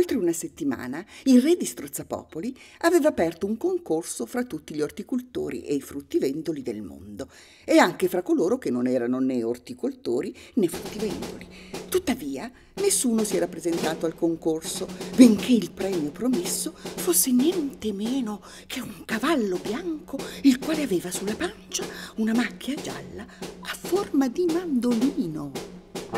oltre una settimana il re di Strozzapopoli aveva aperto un concorso fra tutti gli orticoltori e i fruttivendoli del mondo e anche fra coloro che non erano né orticoltori né fruttivendoli. Tuttavia nessuno si era presentato al concorso, benché il premio promesso fosse niente meno che un cavallo bianco, il quale aveva sulla pancia una macchia gialla a forma di mandolino.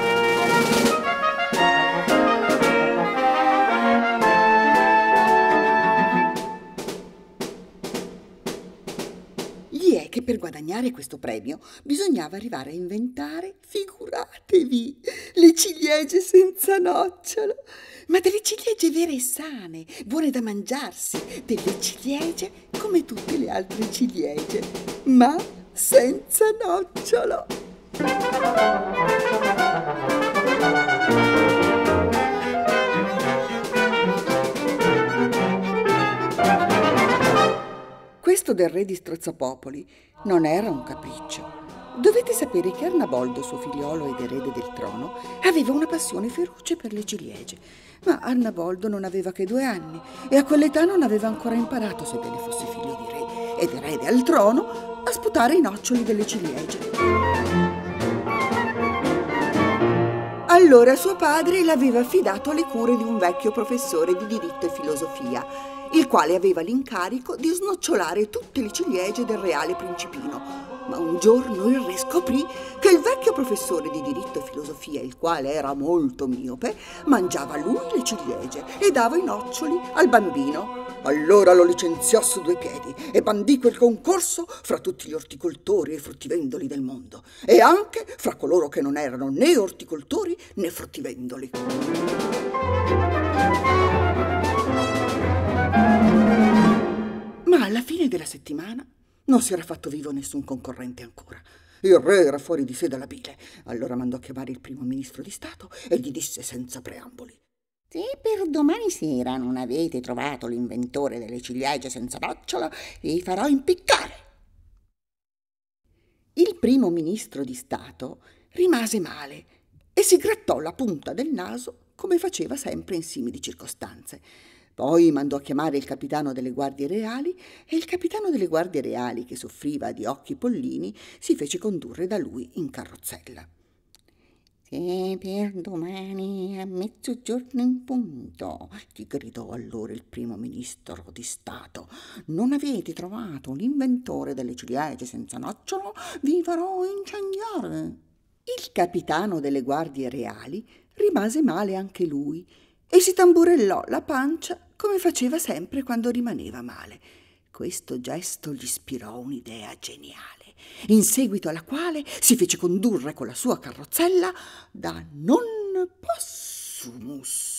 Gli è che per guadagnare questo premio bisognava arrivare a inventare, figuratevi, le ciliegie senza nocciolo, ma delle ciliegie vere e sane, buone da mangiarsi, delle ciliegie come tutte le altre ciliegie, ma senza nocciolo. Questo del re di Strozzapopoli non era un capriccio. Dovete sapere che Arnaboldo, suo figliolo ed erede del trono, aveva una passione feroce per le ciliegie. Ma Arnaboldo non aveva che 2 anni e a quell'età non aveva ancora imparato, sebbene fosse figlio di re ed erede al trono, a sputare i noccioli delle ciliegie. Allora suo padre l'aveva affidato alle cure di un vecchio professore di diritto e filosofia, il quale aveva l'incarico di snocciolare tutte le ciliegie del reale principino. Ma un giorno il re scoprì che il vecchio professore di diritto e filosofia, il quale era molto miope, mangiava lui le ciliegie e dava i noccioli al bambino. Allora lo licenziò su 2 piedi e bandì quel concorso fra tutti gli orticoltori e fruttivendoli del mondo, e anche fra coloro che non erano né orticoltori né fruttivendoli. Ma alla fine della settimana non si era fatto vivo nessun concorrente ancora. Il re era fuori di sé dalla bile. Allora mandò a chiamare il primo ministro di Stato e gli disse senza preamboli: se per domani sera non avete trovato l'inventore delle ciliegie senza nocciolo, vi farò impiccare. Il primo ministro di Stato rimase male e si grattò la punta del naso come faceva sempre in simili circostanze. Poi mandò a chiamare il capitano delle guardie reali e il capitano delle guardie reali, che soffriva di occhi pollini, si fece condurre da lui in carrozzella. Se per domani a mezzogiorno in punto, gli gridò allora il primo ministro di Stato, non avete trovato l'inventore delle ciliegie senza nocciolo, vi farò incendiare. Il capitano delle guardie reali rimase male anche lui e si tamburellò la pancia come faceva sempre quando rimaneva male. Questo gesto gli ispirò un'idea geniale, in seguito alla quale si fece condurre con la sua carrozzella da Non Possumus.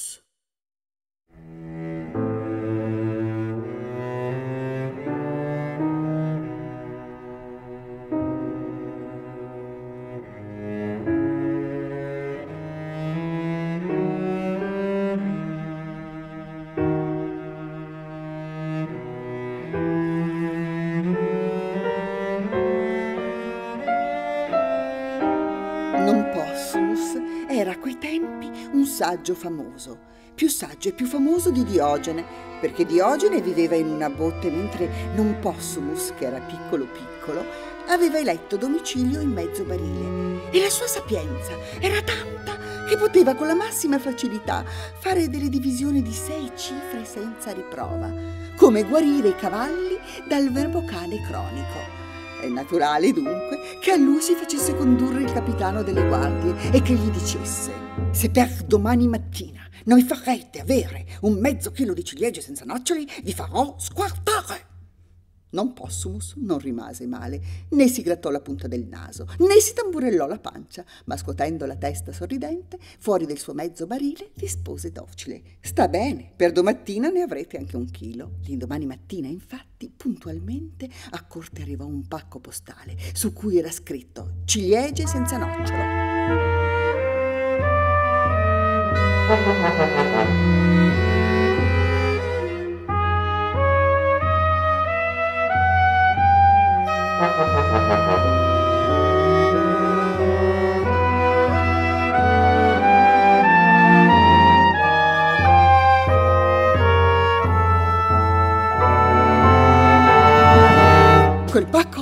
Non Possumus era a quei tempi un saggio famoso, più saggio e più famoso di Diogene, perché Diogene viveva in una botte mentre Non Possumus, che era piccolo piccolo, aveva eletto domicilio in mezzo barile. E la sua sapienza era tanta che poteva con la massima facilità fare delle divisioni di 6 cifre senza riprova, come guarire i cavalli dal verbocane cronico. È naturale dunque che a lui si facesse condurre il capitano delle guardie e che gli dicesse: se per domani mattina non mi farete avere un mezzo chilo di ciliegie senza noccioli, vi farò squartare. Non Possumus non rimase male, né si grattò la punta del naso, né si tamburellò la pancia, ma scuotendo la testa sorridente, fuori del suo mezzo barile, rispose docile: sta bene, per domattina ne avrete anche 1 chilo. L'indomani mattina, infatti, puntualmente a corte arrivò un pacco postale, su cui era scritto: ciliegie senza nocciolo.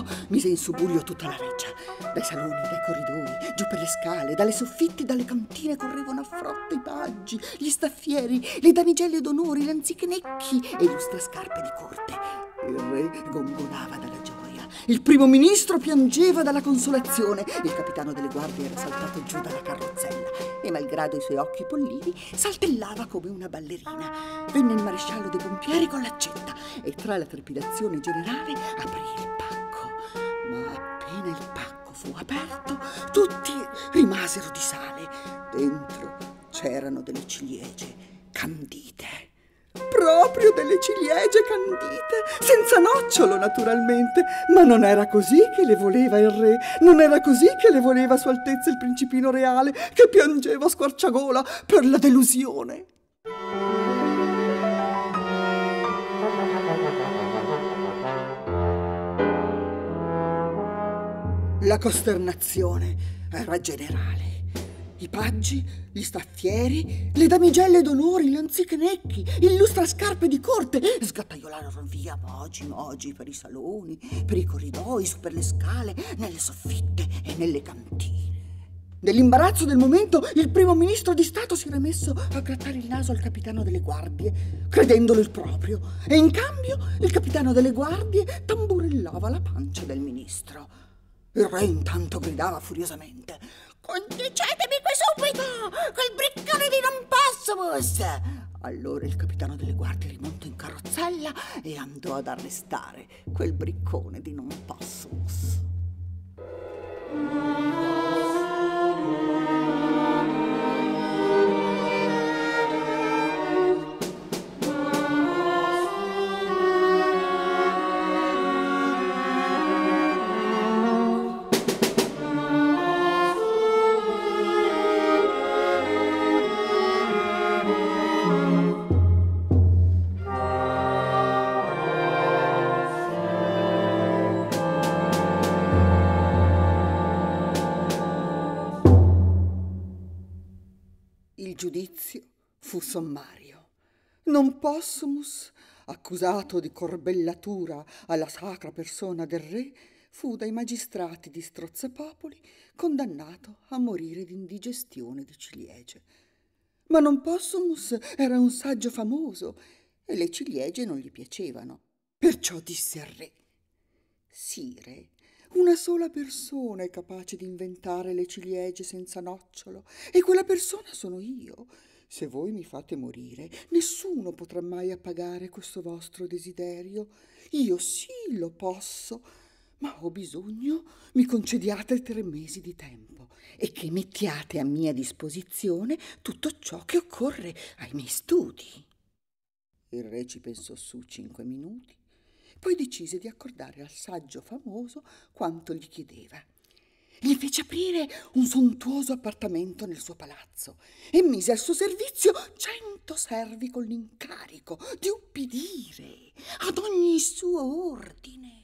mise in subbuglio tutta la reggia. Dai saloni, dai corridoi, giù per le scale, dalle soffitti, dalle cantine correvano a frotte i paggi, gli staffieri, le damigelle d'onore, gli anzichenecchi e i lustrascarpe di corte. Il re gongonava dalla gioia. Il primo ministro piangeva dalla consolazione. Il capitano delle guardie era saltato giù dalla carrozzella e, malgrado i suoi occhi pollini, saltellava come una ballerina. Venne il maresciallo dei pompieri con l'accetta e, tra la trepidazione generale, aprì il pacco. Ma appena il pacco fu aperto, tutti rimasero di sale. Dentro c'erano delle ciliegie candite. Proprio delle ciliegie candite, senza nocciolo naturalmente, ma non era così che le voleva il re, non era così che le voleva Sua Altezza il Principino Reale, che piangeva a squarciagola per la delusione. La costernazione era generale. I paggi, gli staffieri, le damigelle d'onore, gli anzichenecchi, il lustrascarpe di corte sgattaiolarono via mogi per i saloni, per i corridoi, su per le scale, nelle soffitte e nelle cantine. Nell'imbarazzo del momento, il primo ministro di Stato si era messo a grattare il naso al capitano delle guardie, credendolo il proprio, e in cambio il capitano delle guardie tamburellava la pancia del ministro. Il re intanto gridava furiosamente: «Condicetemi qui subito quel briccone di non possumus!» Allora il capitano delle guardie rimontò in carrozzella e andò ad arrestare quel briccone di non possumus. Il giudizio fu sommario. Non possumus, accusato di corbellatura alla sacra persona del re, fu dai magistrati di Strozzapopoli condannato a morire di indigestione di ciliegie. Ma non possumus era un saggio famoso e le ciliegie non gli piacevano. Perciò disse al re: «Sire, una sola persona è capace di inventare le ciliegie senza nocciolo, e quella persona sono io. Se voi mi fate morire, nessuno potrà mai appagare questo vostro desiderio. Io sì lo posso, ma ho bisogno mi concediate 3 mesi di tempo e che mettiate a mia disposizione tutto ciò che occorre ai miei studi». Il re ci pensò su 5 minuti. Poi decise di accordare al saggio famoso quanto gli chiedeva. Gli fece aprire un sontuoso appartamento nel suo palazzo e mise al suo servizio 100 servi con l'incarico di ubbidire ad ogni suo ordine.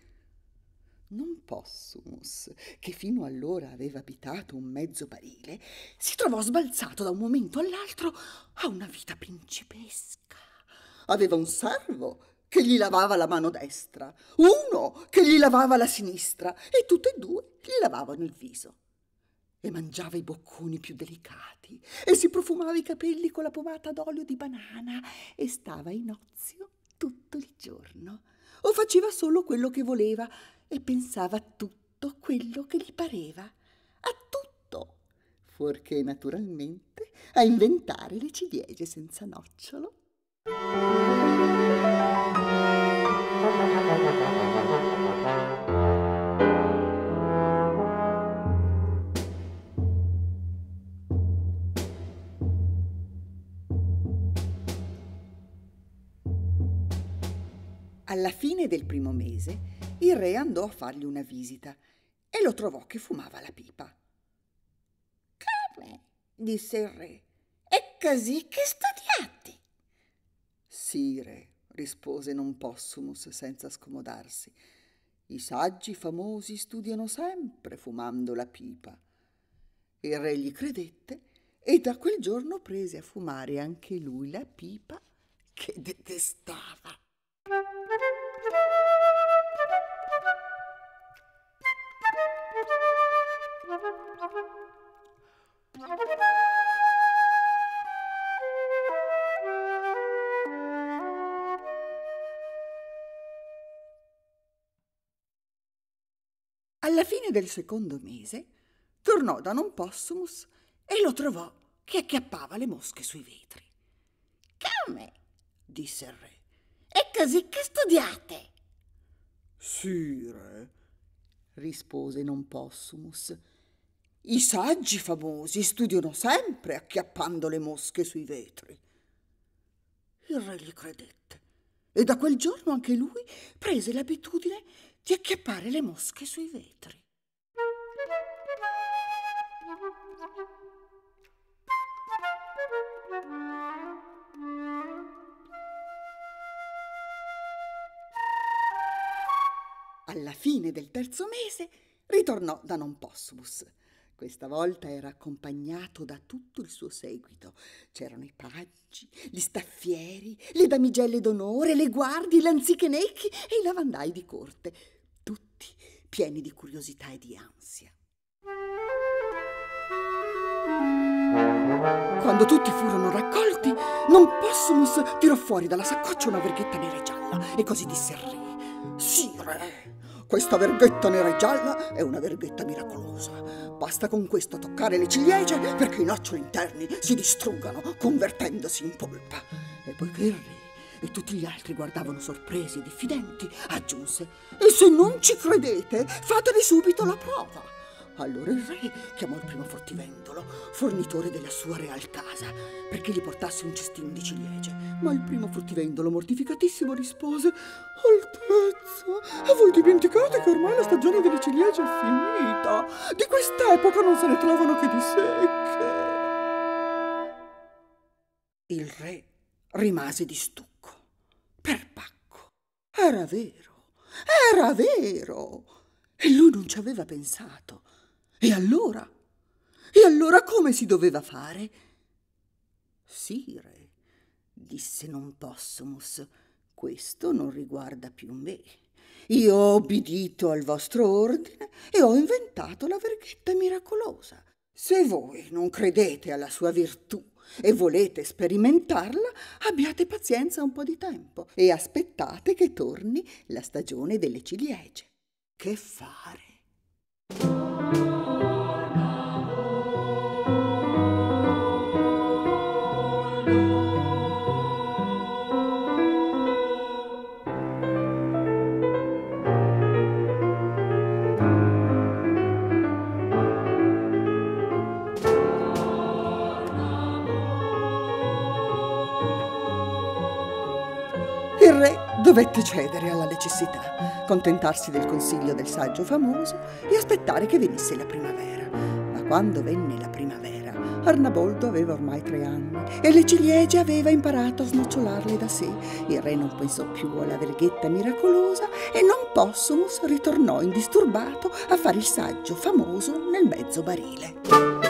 Non possumus, che fino allora aveva abitato un mezzo barile, si trovò sbalzato da un momento all'altro a una vita principesca. Aveva un servo che gli lavava la mano destra, uno che gli lavava la sinistra e tutti e 2 gli lavavano il viso. E mangiava i bocconi più delicati e si profumava i capelli con la pomata d'olio di banana e stava in ozio tutto il giorno. O faceva solo quello che voleva e pensava a tutto quello che gli pareva, a tutto, fuorché naturalmente a inventare le ciliegie senza nocciolo. Alla fine del primo mese il re andò a fargli una visita e lo trovò che fumava la pipa. «Come?» disse il re. «È così che studiate?» «Sire», rispose non possumus senza scomodarsi, «i saggi famosi studiano sempre fumando la pipa». Il re gli credette e da quel giorno prese a fumare anche lui la pipa che detestava. Alla fine del secondo mese tornò da Non Possumus e lo trovò che acchiappava le mosche sui vetri. «Come?» disse il re. «È così che studiate?» «Sì, re», rispose Non Possumus. «I saggi famosi studiano sempre acchiappando le mosche sui vetri». Il re gli credette e da quel giorno anche lui prese l'abitudine di acchiappare le mosche sui vetri. Alla fine del terzo mese ritornò da Non Possumus. Questa volta era accompagnato da tutto il suo seguito. C'erano i paggi, gli staffieri, le damigelle d'onore, le guardie, i lanzichenecchi e i lavandai di corte, tutti pieni di curiosità e di ansia. Quando tutti furono raccolti, Non Possumus tirò fuori dalla saccoccia una verghetta nera e gialla e così disse al re: «Sì, re, questa verghetta nera e gialla è una verghetta miracolosa. Basta con questo toccare le ciliegie perché i noccioli interni si distruggano convertendosi in polpa». E poiché il re e tutti gli altri guardavano sorpresi e diffidenti, aggiunse: «E se non ci credete, fateli subito la prova». Allora il re chiamò il primo fruttivendolo, fornitore della sua real casa, perché gli portasse un cestino di ciliegie. Ma il primo fruttivendolo, mortificatissimo, rispose: «Altezza, voi dimenticate che ormai la stagione delle ciliegie è finita? Di quest'epoca non se ne trovano che di secche». Il re rimase di stucco, perbacco. Era vero, era vero! E lui non ci aveva pensato. E allora? E allora come si doveva fare? «Sì, re», disse Non Possumus, «questo non riguarda più me. Io ho obbedito al vostro ordine e ho inventato la verghetta miracolosa. Se voi non credete alla sua virtù e volete sperimentarla, abbiate pazienza un po' di tempo e aspettate che torni la stagione delle ciliegie». Che fare? Il re dovette cedere alla necessità, contentarsi del consiglio del saggio famoso e aspettare che venisse la primavera. Ma quando venne la primavera, Arnaboldo aveva ormai 3 anni e le ciliegie aveva imparato a snocciolarle da sé. Il re non pensò più alla verghetta miracolosa e Non Possumus ritornò indisturbato a fare il saggio famoso nel mezzo barile.